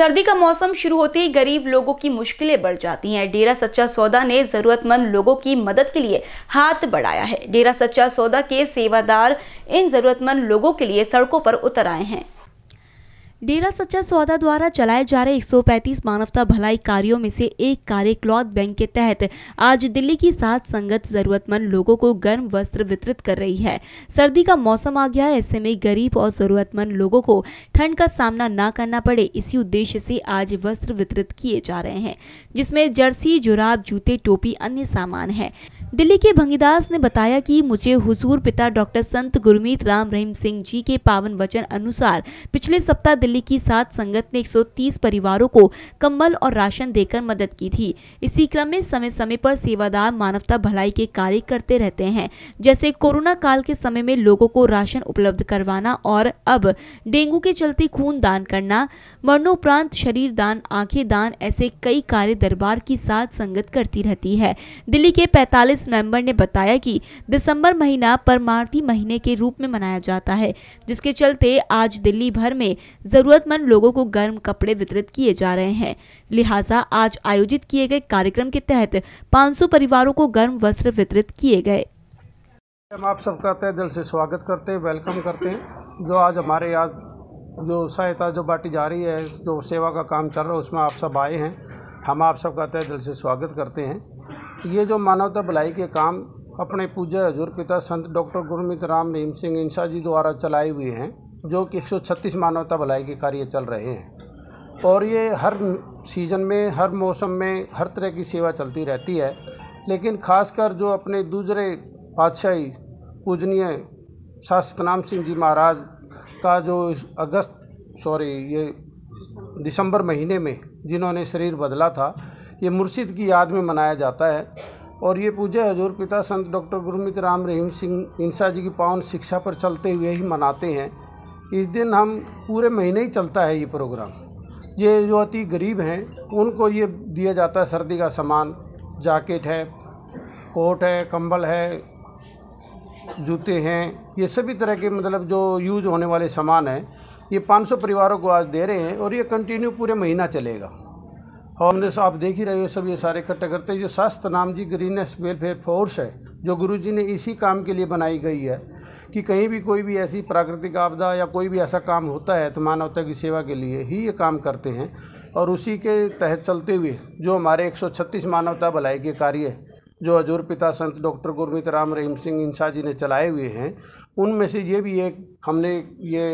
सर्दी का मौसम शुरू होते ही गरीब लोगों की मुश्किलें बढ़ जाती हैं। डेरा सच्चा सौदा ने जरूरतमंद लोगों की मदद के लिए हाथ बढ़ाया है। डेरा सच्चा सौदा के सेवादार इन जरूरतमंद लोगों के लिए सड़कों पर उतर आए हैं। डेरा सच्चा सौदा द्वारा चलाए जा रहे 135 मानवता भलाई कार्यों में से एक कार्य क्लॉथ बैंक के तहत आज दिल्ली की 7 संगत जरूरतमंद लोगों को गर्म वस्त्र वितरित कर रही है। सर्दी का मौसम आ गया है, ऐसे में गरीब और जरूरतमंद लोगों को ठंड का सामना न करना पड़े, इसी उद्देश्य से आज वस्त्र वितरित किए जा रहे हैं, जिसमें जर्सी, जुराब, जूते, टोपी, अन्य सामान है। दिल्ली के भंगीदास ने बताया कि मुझे हुजूर पिता डॉक्टर संत गुरमीत राम रहीम सिंह जी के पावन वचन अनुसार पिछले सप्ताह दिल्ली की 7 संगत ने 130 परिवारों को कंबल और राशन देकर मदद की थी। इसी क्रम में समय समय पर सेवादार मानवता भलाई के कार्य करते रहते हैं, जैसे कोरोना काल के समय में लोगों को राशन उपलब्ध करवाना और अब डेंगू के चलते खून दान करना, मरणोपरांत शरीर दान, आंखें दान, ऐसे कई कार्य दरबार की 7 संगत करती रहती है। दिल्ली के 45 मेंबर ने बताया कि दिसंबर महीना परमार्थी महीने के रूप में मनाया जाता है, जिसके चलते आज दिल्ली भर में जरूरतमंद लोगों को गर्म कपड़े वितरित किए जा रहे हैं। लिहाजा आज आयोजित किए गए कार्यक्रम के तहत 500 परिवारों को गर्म वस्त्र वितरित किए गए। हम आप सबका तहे दिल से स्वागत करते हैं, वेलकम करते हैं। जो आज हमारे यहाँ जो सहायता जो बांटी जा रही है, जो सेवा का काम चल रहा है, उसमें आप सब आए हैं। हम आप सबका तहे दिल से स्वागत करते हैं। ये जो मानवता भलाई के काम अपने पूज्य हजूर पिता संत डॉक्टर गुरमीत राम रहीम सिंह इंसा जी द्वारा चलाए हुए हैं, जो कि 136 मानवता भलाई के कार्य चल रहे हैं और ये हर सीज़न में, हर मौसम में, हर तरह की सेवा चलती रहती है। लेकिन खासकर जो अपने दूसरे पातशाही पूजनीय शाह सतनाम सिंह जी महाराज का जो ये दिसंबर महीने में जिन्होंने शरीर बदला था, ये मुर्शिद की याद में मनाया जाता है। और ये पूज्य हजूर पिता संत डॉक्टर गुरमीत राम रहीम सिंह इंसा जी की पावन शिक्षा पर चलते हुए ही मनाते हैं। इस दिन हम पूरे महीने ही चलता है ये प्रोग्राम। ये जो अति गरीब हैं उनको ये दिया जाता है सर्दी का सामान, जैकेट है, कोट है, कंबल है, जूते हैं, ये सभी तरह के मतलब जो यूज़ होने वाले सामान हैं, ये 500 परिवारों को आज दे रहे हैं और ये कंटिन्यू पूरे महीना चलेगा। और हमने आप देख ही रहे हो सब ये सारे इकट्ठे करते हैं। जो Shah Satnam ji greenness welfare force है, जो गुरुजी ने इसी काम के लिए बनाई गई है कि कहीं भी कोई भी ऐसी प्राकृतिक आपदा या कोई भी ऐसा काम होता है तो मानवता की सेवा के लिए ही ये काम करते हैं। और उसी के तहत चलते हुए जो हमारे 136 मानवता भलाई के कार्य जो हजूर पिता संत डॉक्टर गुरमीत राम रहीम सिंह इंसा जी ने चलाए हुए हैं, उनमें से ये भी एक हमने ये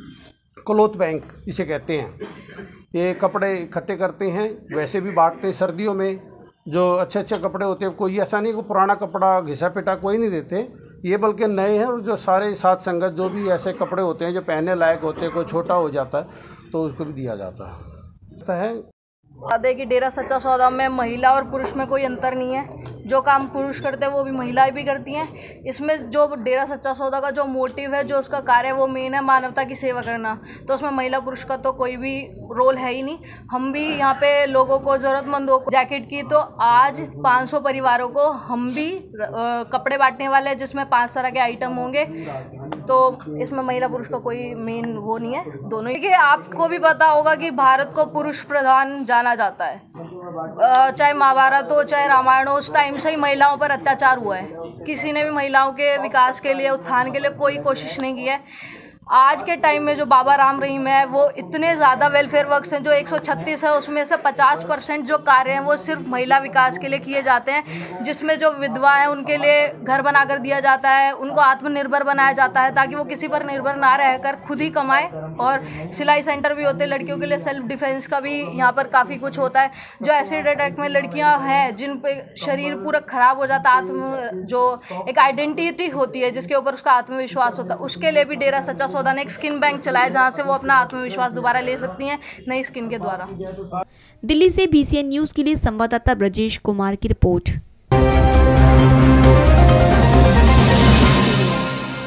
क्लॉथ बैंक इसे कहते हैं, ये कपड़े इकट्ठे करते हैं, वैसे भी बांटते हैं। सर्दियों में जो अच्छे अच्छे कपड़े होते हैं, कोई ऐसा नहीं कि पुराना कपड़ा घिसा पिटा कोई नहीं देते, ये बल्कि नए हैं। और जो सारे 7 संगत जो भी ऐसे कपड़े होते हैं जो पहनने लायक होते हैं, कोई छोटा हो जाता है तो उसको भी दिया जाता है। कि डेरा सच्चा सौदा में महिला और पुरुष में कोई अंतर नहीं है। जो काम पुरुष करते हैं वो भी महिलाएं भी करती हैं। इसमें जो डेरा सच्चा सौदा का जो मोटिव है, जो उसका कार्य है, वो मेन है मानवता की सेवा करना। तो उसमें महिला पुरुष का तो कोई भी रोल है ही नहीं। हम भी यहाँ पे लोगों को, ज़रूरतमंदों को जैकेट की, तो आज 500 परिवारों को हम भी कपड़े बांटने वाले हैं, जिसमें 5 तरह के आइटम होंगे। तो इसमें महिला पुरुष का कोई मेन वो नहीं है, दोनों ही। आपको भी पता होगा कि भारत को पुरुष प्रधान जाना जाता है। चाहे महाभारत हो, चाहे रामायण हो, उस टाइम से ही महिलाओं पर अत्याचार हुआ है। किसी ने भी महिलाओं के विकास के लिए, उत्थान के लिए कोई कोशिश नहीं की है। आज के टाइम में जो बाबा राम रहीम है, वो इतने ज़्यादा वेलफेयर वर्क्स हैं, जो 136 है, उसमें से 50% जो कार्य हैं वो सिर्फ महिला विकास के लिए किए जाते हैं। जिसमें जो विधवा है उनके लिए घर बनाकर दिया जाता है, उनको आत्मनिर्भर बनाया जाता है, ताकि वो किसी पर निर्भर ना रहकर खुद ही कमाए। और सिलाई सेंटर भी होते हैं लड़कियों के लिए, सेल्फ डिफेंस का भी यहाँ पर काफ़ी कुछ होता है। जो एसिड अटैक में लड़कियाँ हैं जिन पे शरीर पूरा ख़राब हो जाता है, जो एक आइडेंटिटी होती है जिसके ऊपर उसका आत्मविश्वास होता है, उसके लिए भी डेरा सच्चा सौदा ने एक स्किन बैंक चलाया, जहां से वो अपना आत्मविश्वास दोबारा ले सकती हैं नई स्किन के द्वारा। दिल्ली से BCN न्यूज के लिए संवाददाता ब्रजेश कुमार की रिपोर्ट।